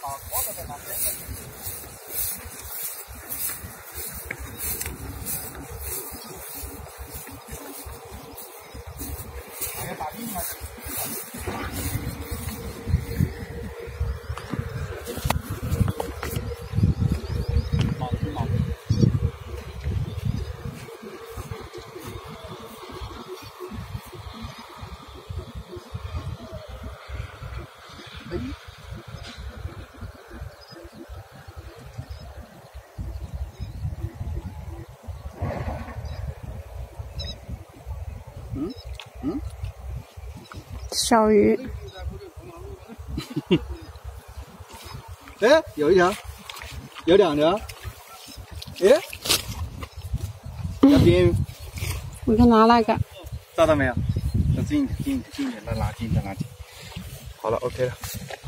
小鱼。 哎，有一条，有两条。哎，那边我就拿那个。 照到没有？再近一点，近一点，再拉近，再拉近。好了 ，OK 了。